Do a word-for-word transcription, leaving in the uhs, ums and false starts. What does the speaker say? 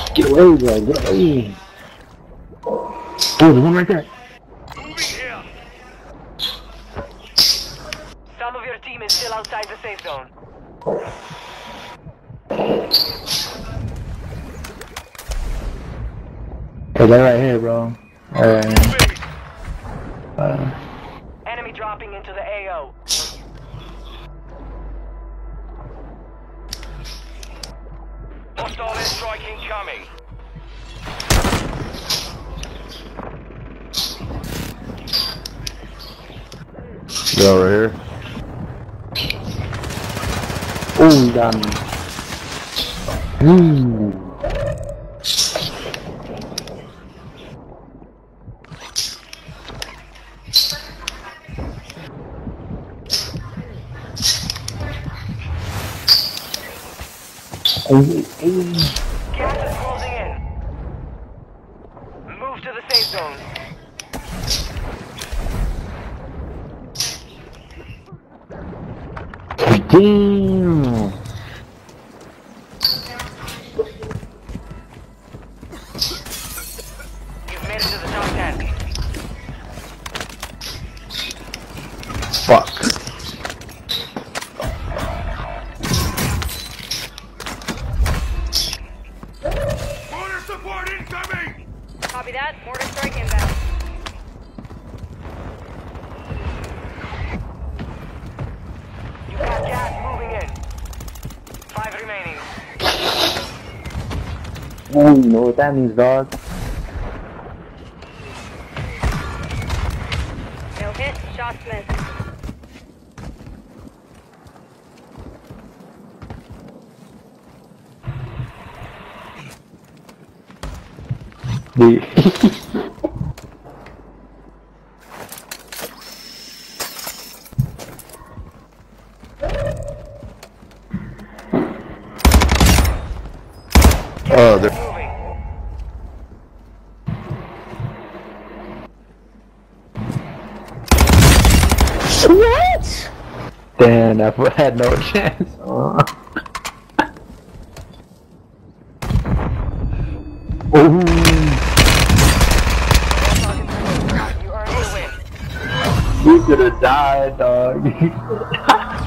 Get away, bro. Get away. Oh, there's one right there. Moving here. Some of your team is still outside the safe zone. Hey, they're right here, bro. Alright. Uh, Enemy dropping into the A O. Hostile airstrike incoming. Go right here. oh, he got me. Ooh. Hey, hey. Gas is closing in. Move to the safe zone. Damn. You've made it to the top ten. Fuck. Mortar support incoming! Copy that. Mortar strike inbound. You got gas moving in. Five remaining. Oh, you know what that means, dog. No hit. Shots missed. Dude. Oh, they're Moving. What? Damn, that fool had no chance. Uh. Oh. You earned the win. You could have died, dog.